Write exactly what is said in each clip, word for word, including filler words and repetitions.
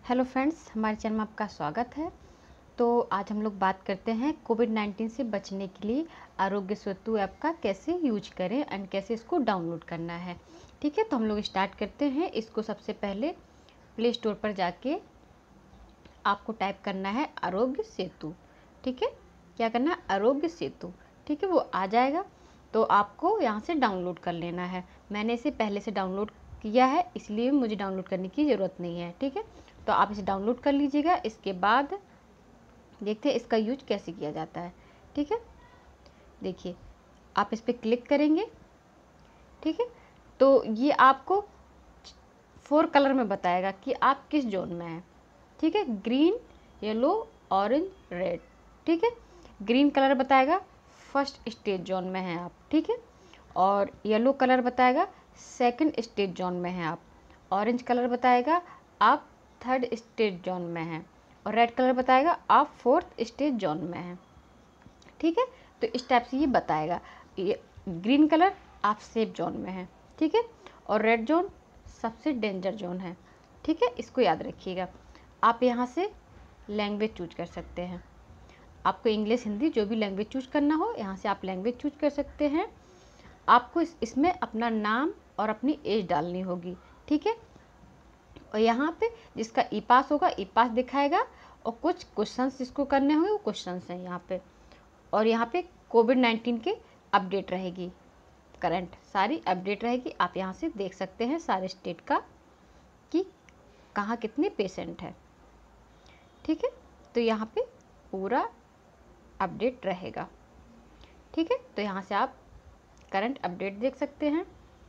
Hello friends, हमारे channel में आपका स्वागत है। तो आज हम लोग बात करते हैं कोविड नाइन्टीन से बचने के लिए आरोग्य सेतु ऐप का कैसे यूज करें एंड कैसे इसको डाउनलोड करना है। ठीक है, तो हम लोग स्टार्ट करते हैं। इसको सबसे पहले प्ले स्टोर पर जाके आपको टाइप करना है आरोग्य सेतु। ठीक है, क्या करना है, आरोग्य सेतु। ठीक है, वो आ जाएगा तो आपको यहाँ से डाउनलोड कर लेना है। मैंने इसे पहले से डाउनलोड किया है, इसलिए मुझे डाउनलोड करने की ज़रूरत नहीं है। ठीक है, तो आप इसे डाउनलोड कर लीजिएगा। इसके बाद देखते हैं इसका यूज कैसे किया जाता है। ठीक है, देखिए आप इस पर क्लिक करेंगे। ठीक है, तो ये आपको फोर कलर में बताएगा कि आप किस जोन में हैं। ठीक है, ग्रीन, येलो, ऑरेंज, रेड। ठीक है, ग्रीन कलर बताएगा फर्स्ट स्टेज जोन में हैं आप। ठीक है, और येलो कलर बताएगा सेकंड स्टेज जोन में हैं आप। ऑरेंज कलर बताएगा आप थर्ड स्टेज जोन में हैं, और रेड कलर बताएगा आप फोर्थ स्टेज जोन में हैं। ठीक है, तो इस टाइप से ये बताएगा। ये ग्रीन कलर आप सेफ जोन में हैं। ठीक है, और रेड जोन सबसे डेंजर जोन है। ठीक है, इसको याद रखिएगा। आप यहाँ से लैंग्वेज चूज कर सकते हैं। आपको इंग्लिश, हिंदी, जो भी लैंग्वेज चूज करना हो यहाँ से आप लैंग्वेज चूज कर सकते हैं। आपको इस, इसमें अपना नाम और अपनी एज डालनी होगी। ठीक है, और यहाँ पे जिसका ई पास होगा ई पास दिखाएगा, और कुछ क्वेश्चंस जिसको करने होंगे वो क्वेश्चंस हैं यहाँ पे। और यहाँ पे कोविड नाइन्टीन के अपडेट रहेगी, करंट सारी अपडेट रहेगी। आप यहाँ से देख सकते हैं सारे स्टेट का कि कहाँ कितने पेशेंट हैं। ठीक है, तो यहाँ पे पूरा अपडेट रहेगा। ठीक है, तो यहाँ से आप करंट अपडेट देख सकते हैं,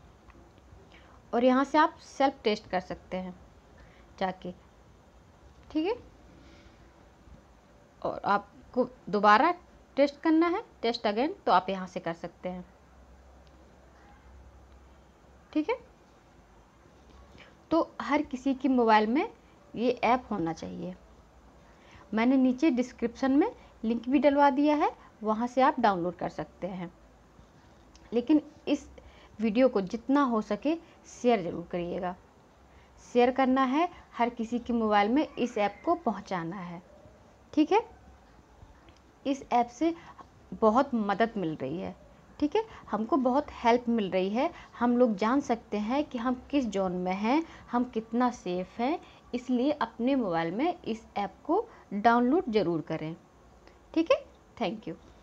और यहाँ से आप सेल्फ टेस्ट कर सकते हैं जाके। ठीक है, और आपको दोबारा टेस्ट करना है, टेस्ट अगेन, तो आप यहाँ से कर सकते हैं। ठीक है, तो हर किसी की मोबाइल में ये ऐप होना चाहिए। मैंने नीचे डिस्क्रिप्शन में लिंक भी डलवा दिया है, वहाँ से आप डाउनलोड कर सकते हैं। लेकिन इस वीडियो को जितना हो सके शेयर ज़रूर करिएगा। शेयर करना है, हर किसी के मोबाइल में इस ऐप को पहुंचाना है। ठीक है, इस ऐप से बहुत मदद मिल रही है। ठीक है, हमको बहुत हेल्प मिल रही है। हम लोग जान सकते हैं कि हम किस जोन में हैं, हम कितना सेफ हैं। इसलिए अपने मोबाइल में इस ऐप को डाउनलोड ज़रूर करें। ठीक है, थैंक यू।